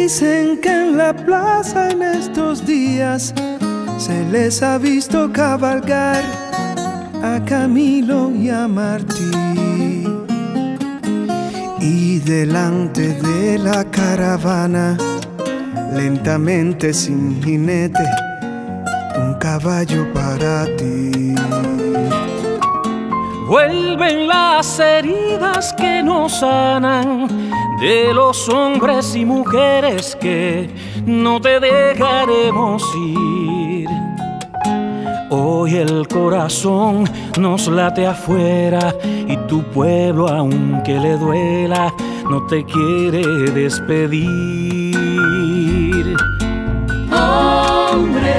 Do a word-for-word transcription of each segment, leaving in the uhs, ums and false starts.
Dicen que en la plaza en estos días se les ha visto cabalgar a Camilo y a Martí, y delante de la caravana, lentamente sin jinete, un caballo para ti. Vuelven las heridas que nos sanan de los hombres y mujeres que no te dejaremos ir. Hoy el corazón nos late afuera y tu pueblo, aunque le duela, no te quiere despedir. Hombre,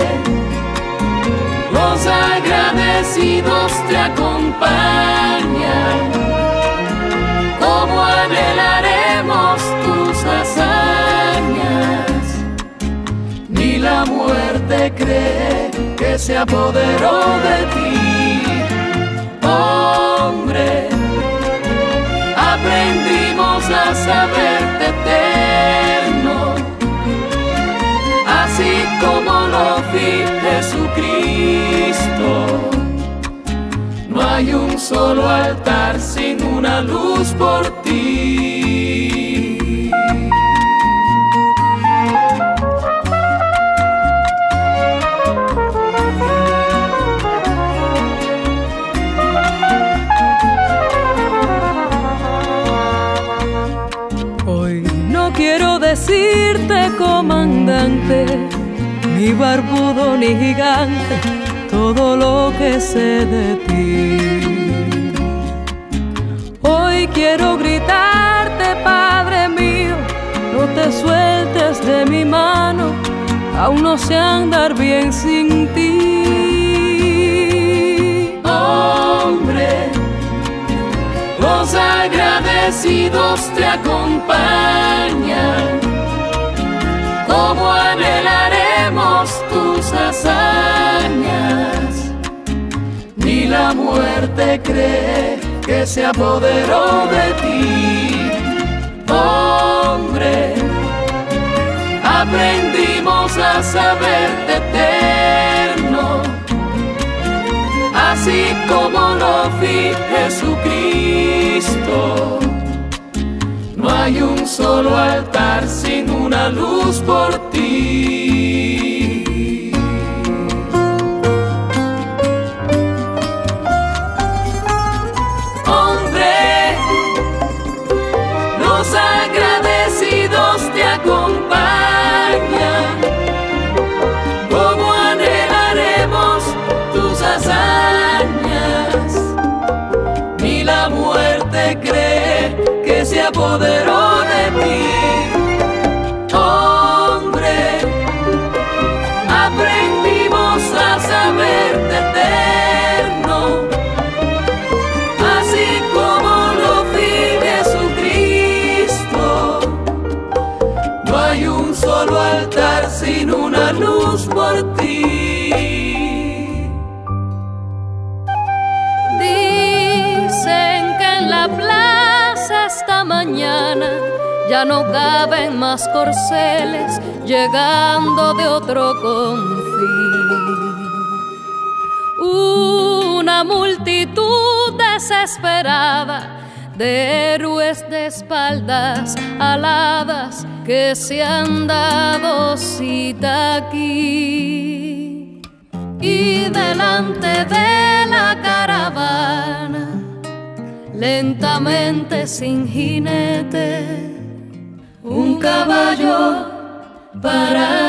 los agradecidos te acompañan, como anhelaremos tus hazañas. Ni la muerte cree que se apoderó de ti. Hombre, aprendimos a saberte eterno, así como lo vi Jesucristo. No hay un solo altar sin una luz por ti. Hoy no quiero decirte, comandante, ni barbudo ni gigante, todo lo que sé de ti. Hoy quiero gritarte, Padre mío, no te sueltes de mi mano, aún no sé andar bien sin ti. Hombre, los agradecidos te acompañan, como anhelaremos tus hazañas. Ni la muerte cree que se apoderó de ti. Hombre, aprendimos a saberte eterno, así como lo vi Jesucristo. No hay un solo altar sin una luz por ti. Hombre, los agradecidos te acompañan, como anhelaremos tus hazañas. Ni la muerte cree que se apoderó de ti. Hombre, aprendimos a saberte eterno, así como lo vi Jesucristo. No hay un solo altar sin una luz por ti. Dicen que en la plaza esta mañana ya no caben más corceles llegando de otro confín. Una multitud desesperada de héroes de espaldas aladas que se han dado cita aquí. Y delante de la caravana, lentamente sin jinete, un caballo para